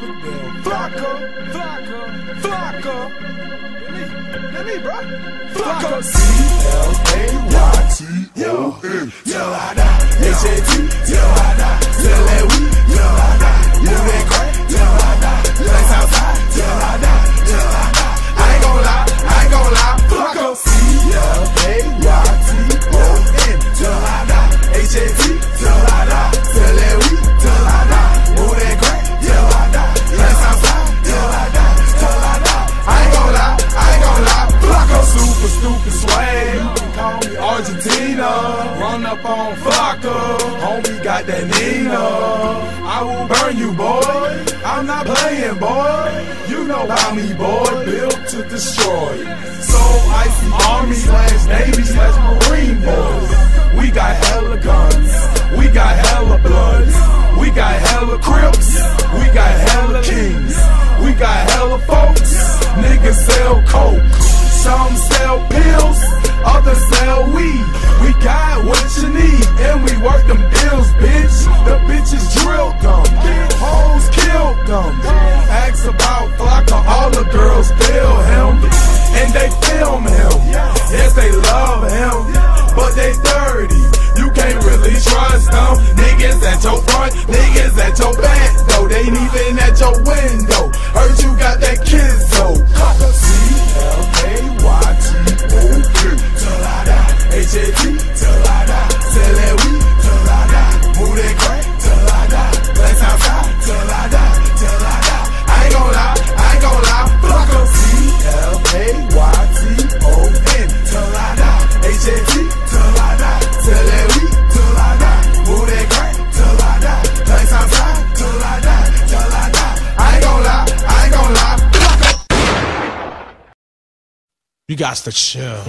Flocka. Let me, bro. Flocka. C-L-A-Y-T-O-N. Till I die. H-A-T. Till I die. Till that weed. Till I die. Move that crack. Till I die. Flex outside. Till I die. Till I die. I ain't gon' lie. Flocka. C-L-A-Y-T-O-N. Till I die. H-A-T. Till I die. Till that weed. Till I die. Move that crack. Till I die. Flex outside. Till I die. Till I die. I ain't gon' lie. Flocka. Super stupid swag. You can call me Argentina. Run up on Flocka. Homie got that Nina. I will burn you, boy. I'm not playing, boy. You know about me, boy. Built to destroy. So icy Army / Navy / Marine boys. We got hella guns. We got hella bloods. We got hella Crips. We got hella kings. We got hella folks. Niggas sell coke. Some sell pills. Others sell weed. We got what you need. And we work them deals, bitch. The bitches drilled them. Hoes killed them. Ask about Flocka. All the girls feel him. And they film him. Yes, they love him. But they dirty. You can't really trust them. Niggas at your front. Niggas at your back, though. They ain't even at your window. Heard you got that kizzo. C-L-A-Y-T-O-N. Till I die. H-A-T. Till I die. Sell that weed. Till I die. Move that crack. Till I die. Flex outside. Till I die. Till I die. I ain't gon' lie. Flocka. C-L-A-Y-T-O-N. Till I die. H-A-T. Till I die. Sell that weed. Till I die. Move that crack. Till I die. Flex outside. Till I die. Till I die. I ain't gon' lie. Flocka. You got to chill.